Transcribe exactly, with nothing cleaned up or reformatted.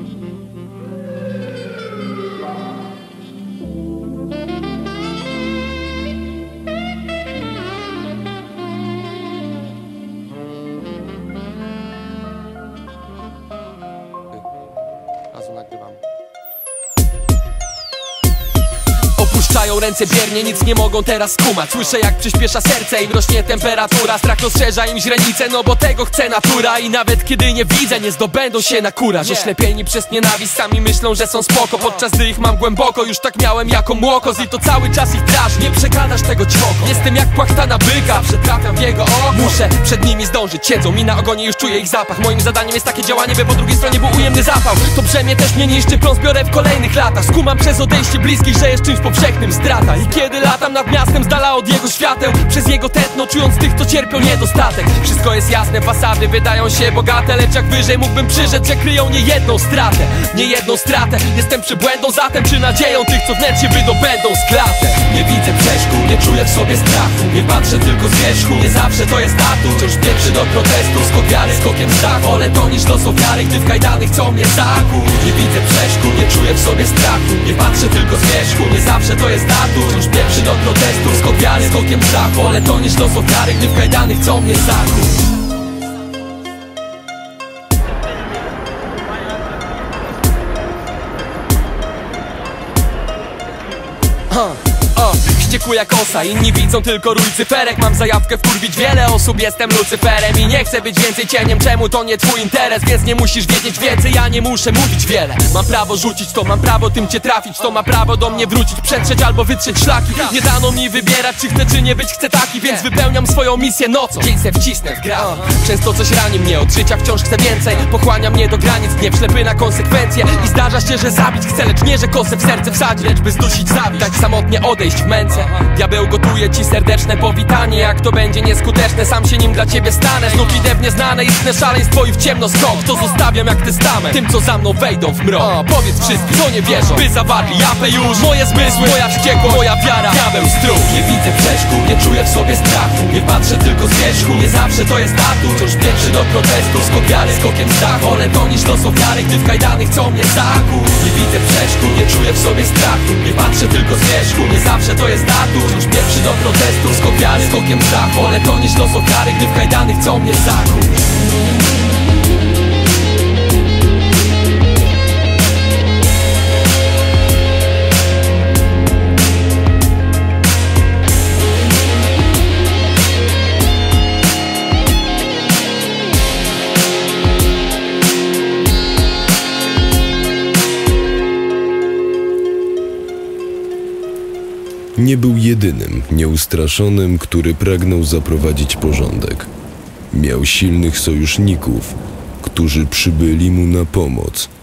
Opuszczają ręce biernie, nic nie mogą teraz skumać. Słyszę jak przyspiesza serce im rośnie temperatura. Strach rozszerza im źrenice, no bo tego chce natura. I nawet kiedy nie widzę, nie zdobędą się na kuraż. Oślepieni przez nienawiść, sami myślą, że są spoko, podczas gdy ich mam głęboko. Już tak miałem jako młokos i to cały czas ich drażni. Nie przegadasz tego ćwoko. Jestem jak płachta na byka, przetrafiam w jego oko. Muszę przed nimi zdążyć, siedzą mi na ogonie, już czuję ich zapach. Moim zadaniem jest takie działanie, by po drugiej stronie był ujemny zapał. To brzemię też mnie niszczy, plon zbiorę w kolejnych latach. Skumam przez odejście bliskich, że jest czymś powszechnym zdrada. I kiedy latam nad miastem z dala od jego świateł, przez jego tętno czując tych, co cierpią niedostatek. Wszystko jest jasne, fasady wydają się bogate, lecz jak wyżej mógłbym przyrzec, że kryją niejedną stratę. Niejedną stratę, jestem przybłędą zatem, czy nadzieją tych, co wnętrz się wydobędą z klatę. Nie widzę przeszkód, nie czuję w sobie strachu, nie patrzę tylko z wierzchu, nie zawsze to jest atut. Wciąż pierwszy do protestu, skok wiary, skokiem strachu. Wolę to niż los ofiary, gdy w kajdanych chcą mnie zakuć. Nie widzę przeszkód, nie czuję w sobie strachu, nie patrzę tylko z wierzchu, nie zawsze to jest atut. Wciąż pierwszy do protestu, skok wiary, skokiem strachu. Wolę to niż los ofiary, gdy w kajdanych chcą mnie zakuć. Huh. O, wściekły jak osa, inni widzą tylko rój cyferek. Mam zajawkę wkurwić wiele osób, jestem Lucyferem i nie chcę być więcej cieniem. Czemu to nie twój interes, więc nie musisz wiedzieć więcej. Ja nie muszę mówić wiele. Mam prawo rzucić to, mam prawo tym cię trafić. To ma prawo do mnie wrócić, przetrzeć albo wytrzeć szlaki. Nie dano mi wybierać, czy chcę czy nie być chcę taki, więc wypełniam swoją misję nocą. Dzień se wcisnę w gra. Często coś rani mnie, od życia wciąż chcę więcej. Pochłania mnie do granic, gniew ślepy na konsekwencje. I zdarza się, że zabić chcę, lecz nie, że kosę w serce wsadzić, lecz by zdusić zabić, dać samotnie odejść w męce. Diabeł gotuje ci serdeczne powitanie. Jak to będzie nieskuteczne, sam się nim dla ciebie stanę. Znów idę w nieznane, istne szaleństwo i w ciemno skok. To zostawiam jak testament tym, co za mną wejdą w mrok. O, powiedz wszystkim, co nie wierzą, by zawarli japę już. Moje zmysły, moja wściekłość, moja wiara, diabeł strów. Nie widzę przeszkód, nie czuję w sobie strachu, nie patrzę tylko z wierzchu, nie zawsze to jest atut. Wciąż pierwszy do protestu, skok wiary, skokiem strachu. Wolę to niż los ofiary, gdy w kajdanych chcą mnie zakuć. Nie widzę przeszkód, nie czuję w sobie strachu, nie patrzę tylko z wierzchu, nie zawsze to jest atut. Wciąż pierwszy do protestu, skok wiary, skokiem strachu. Wolę to niż los ofiary, gdy w kajdanych chcą mnie zakuć. Nie był jedynym nieustraszonym, który pragnął zaprowadzić porządek. Miał silnych sojuszników, którzy przybyli mu na pomoc.